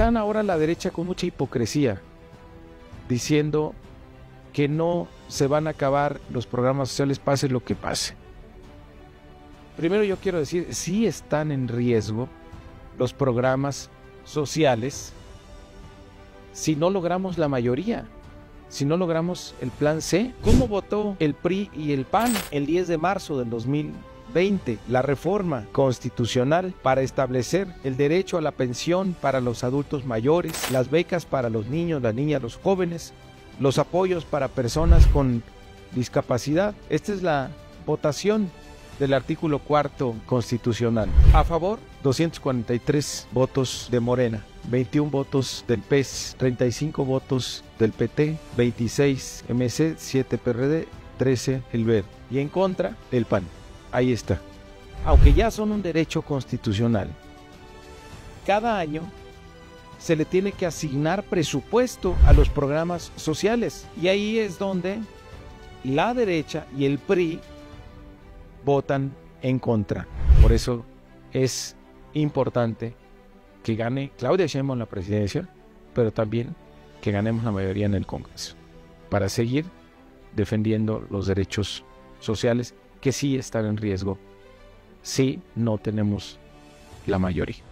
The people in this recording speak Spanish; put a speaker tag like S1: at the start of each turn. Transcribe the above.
S1: están ahora la derecha con mucha hipocresía, diciendo que no se van a acabar los programas sociales pase lo que pase. Primero yo quiero decir, sí están en riesgo los programas sociales si no logramos la mayoría, si no logramos el plan C. ¿Cómo votó el PRI y el PAN el 10 de marzo del 2020? La reforma constitucional para establecer el derecho a la pensión para los adultos mayores, las becas para los niños, las niñas, los jóvenes, los apoyos para personas con discapacidad. Esta es la votación del artículo 4 constitucional. A favor, 243 votos de Morena, 21 votos del PES, 35 votos del PT, 26 MC, 7 PRD, 13 el Verde. Y en contra, el PAN. Ahí está. Aunque ya son un derecho constitucional, cada año se le tiene que asignar presupuesto a los programas sociales. Y ahí es donde la derecha y el PRI votan en contra. Por eso es importante que gane Claudia Sheinbaum la presidencia, pero también que ganemos la mayoría en el Congreso, para seguir defendiendo los derechos sociales que sí están en riesgo si no tenemos la mayoría.